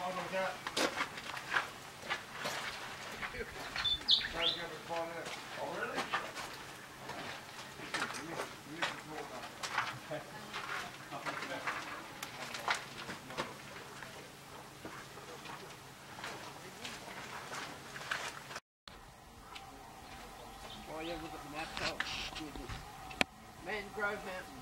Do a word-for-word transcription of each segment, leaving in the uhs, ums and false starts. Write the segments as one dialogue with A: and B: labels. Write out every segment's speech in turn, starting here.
A: Oh yeah, look at the map. Oh, goodness. Mangrove Mountain.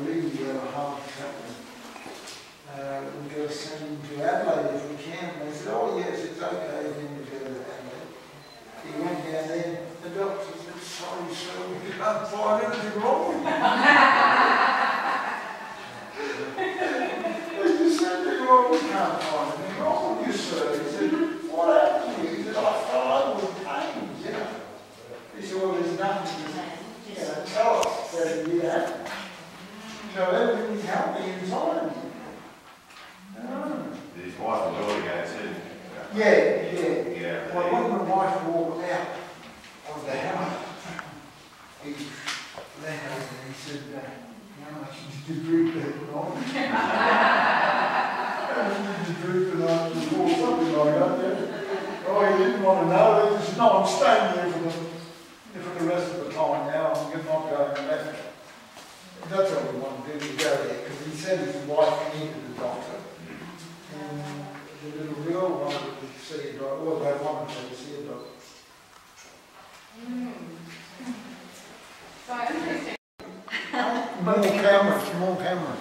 B: believe he had a heart attack. Uh, we're going to send him to Adelaide if we can. And they said, oh yes, it's okay for him to go to Adelaide. He went down there, the doctor said, sorry sir, we can't find anything wrong with you. They just said, well, we can't find anything wrong with you sir. He said, what happened to you? He said, I fell over with pains, you know. He said, well, there's nothing to you know, tell us that he had. So everything's healthy inside.
C: Did his wife and daughter go too?
B: Yeah, yeah.
C: Yeah.
B: Well, when my wife walked out of the house, he left us and he said, uh, how much did you drink that night? How much did you drink the night before? Something like that, yeah. Oh, he didn't want to know. He said, no, I'm staying here for the, for the rest of the time now. I'm not going back. That's all we want to do, to go there, because he said his wife needed a doctor. And the little girl wanted to see a doctor, well, they wanted her to see a doctor.
D: Mm. So interesting.
B: More cameras, more cameras.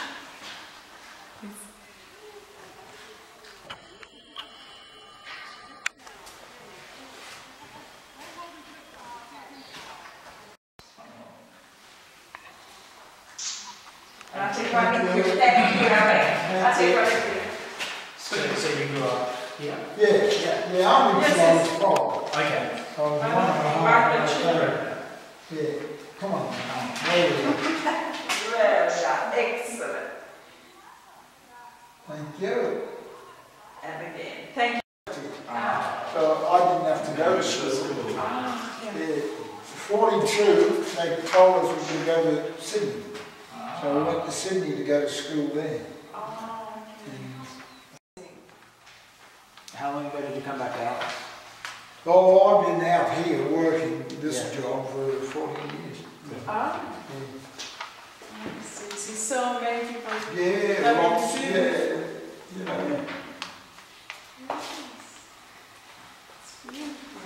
D: I'll take one with you. Thank you, Alex. I'll take one with you.
E: So, so you grew up here?
B: Yeah, yeah, yeah, I'm in
D: Yes,
B: Florence,
D: yes.
B: Florida.
E: Okay.
B: I was one and a half
D: Mark the
B: hours
D: children.
B: later. Yeah, come on now. There we go.
D: Well done. Excellent.
B: Thank you.
D: And again. Thank you. Ah.
B: So I didn't have to go to school.
D: Ah, yeah.
B: Yeah, forty-two, they told us we could go to Sydney. So we went to Sydney to go to school there.
D: Ah,
B: And,
E: How long ago did you come back out?
B: oh, I've been out here working this
E: Yeah.
B: job for forty years.
D: ah.
B: Yeah.
D: So, see so many people.
B: Yeah,
D: That
B: lots,
D: makes
B: yeah,
D: sense.
B: you know.
D: It's beautiful.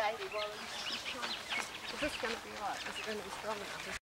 A: baby while he's trying to... Is this going to be right? Is it going to be strong enough?